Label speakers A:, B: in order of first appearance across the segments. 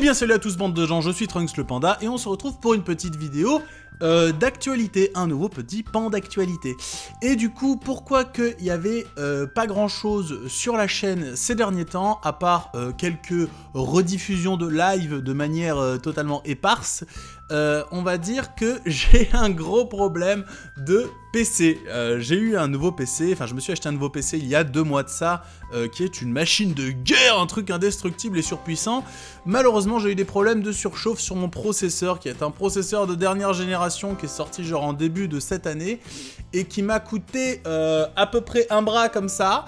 A: bien salut à tous bande de gens, je suis Trunks le Panda et on se retrouve pour une petite vidéo d'actualité, un nouveau petit pan d'actualité. Et du coup, pourquoi qu'il y avait pas grand chose sur la chaîne ces derniers temps, à part quelques rediffusions de live de manière totalement éparse, on va dire que j'ai un gros problème de PC. J'ai eu un nouveau PC, enfin je me suis acheté un nouveau PC il y a 2 mois de ça, qui est une machine de guerre, un truc indestructible et surpuissant. Malheureusement j'ai eu des problèmes de surchauffe sur mon processeur, qui est un processeur de dernière génération, qui est sorti genre en début de cette année, et qui m'a coûté à peu près un bras comme ça.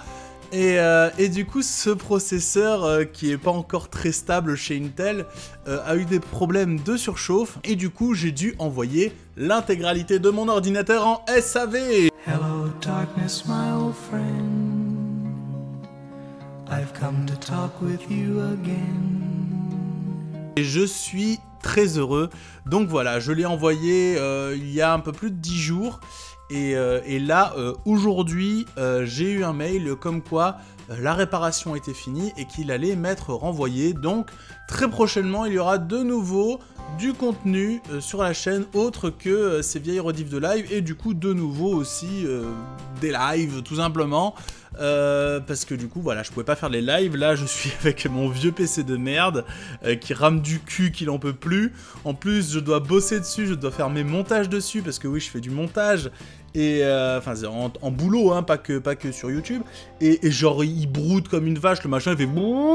A: Et du coup, ce processeur qui est pas encore très stable chez Intel a eu des problèmes de surchauffe et du coup, j'ai dû envoyer l'intégralité de mon ordinateur en SAV.
B: Hello darkness, my old friend. I've come to talk with you again.
A: Et je suis très heureux. Donc voilà, je l'ai envoyé il y a un peu plus de 10 jours. Et là, aujourd'hui, j'ai eu un mail comme quoi la réparation était finie et qu'il allait m'être renvoyé. Donc, très prochainement, il y aura de nouveau du contenu sur la chaîne autre que ces vieilles rediffs de live. Et du coup, de nouveau aussi des lives, tout simplement. Parce que du coup, voilà, je pouvais pas faire les lives. Là, je suis avec mon vieux PC de merde qui rame du cul, qu'il en peut plus. En plus, je dois bosser dessus, je dois faire mes montages dessus parce que oui, je fais du montage. Et enfin, en boulot, hein, pas que sur YouTube. Et genre, il broute comme une vache, le machin, il fait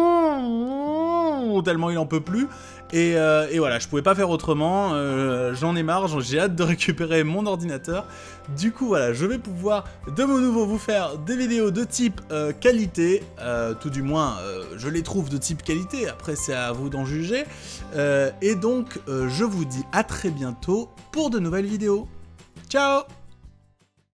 A: tellement il en peut plus. Et voilà, je pouvais pas faire autrement, j'en ai marre, j'ai hâte de récupérer mon ordinateur. Du coup voilà, je vais pouvoir de mon nouveau vous faire des vidéos de type qualité, tout du moins je les trouve de type qualité, après c'est à vous d'en juger. Et donc je vous dis à très bientôt pour de nouvelles vidéos. Ciao!